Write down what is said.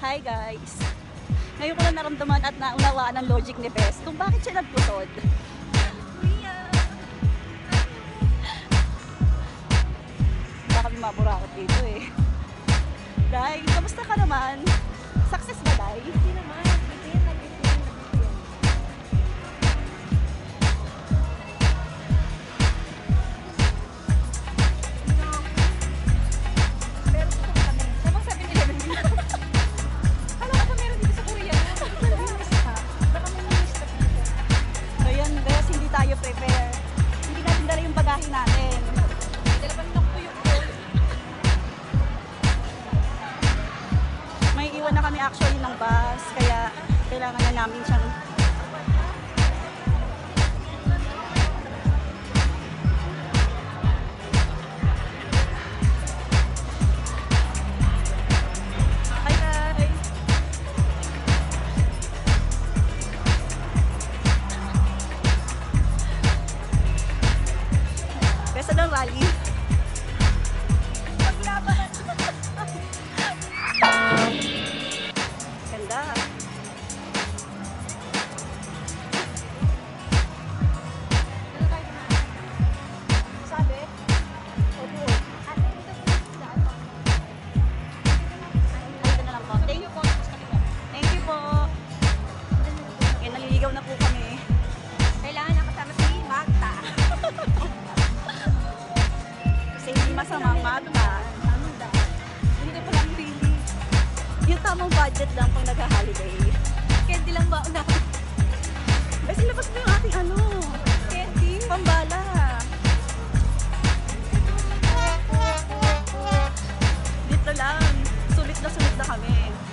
Hi guys! Ngayon ko lang naramdaman at naunawaan ang logic ni Bes kung bakit siya nagputod. Baka kami maburakot dito eh. Dai, kamusta ka naman? Success ba, Dai? Hindi naman. Bitin. Pero gusto ko kami. Sabang 7-Eleven din. Alam ko ba meron dito sa Korea? Baka may minister dito. So yun, Bes, hindi tayo prepare. Hindi natin dala yung bagahe natin. Dala pa rin ako yung gold. May iwan na kami actually ng bus, kaya kailangan na namin siyang Hi guys! Besa ng rally. Ganda. Sabi? Opo. Ate, dito po sa ano? Dito na lang po. Thank you po. Thank you po. Yan, naliligaw na po kami. Kailangan nakasama si Magda. Kasi hindi masamang mata. Hindi pa lang pili. Yung tamang budget lang pag nag-holiday. Candy lang ba? Una. Kasi labas mo yung ating ano, Candy? pambala. Dito lang. Sulit na kami.